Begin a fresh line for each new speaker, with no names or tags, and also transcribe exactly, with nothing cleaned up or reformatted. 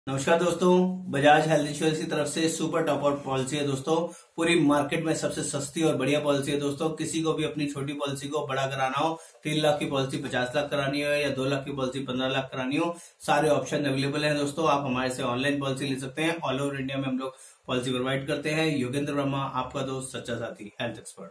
नमस्कार दोस्तों। Bajaj health insurance की तरफ से सुपर टॉप अप पॉलिसी है दोस्तों। पूरी मार्केट में सबसे सस्ती और बढ़िया पॉलिसी है दोस्तों। किसी को भी अपनी छोटी पॉलिसी को बड़ा कराना हो, तीन लाख की पॉलिसी पचास लाख करानी हो या दो लाख की पॉलिसी पंद्रह लाख करानी हो, सारे ऑप्शन अवेलेबल हैं दोस्तों। आप हमारे से ऑनलाइन पॉलिसी ले सकते हैं। ऑल ओवर इंडिया में हम लोग पॉलिसी प्रोवाइड करते हैं। योगेंद्र वर्मा, आपका दोस्त, सच्चा साथी, हेल्थ एक्सपर्ट।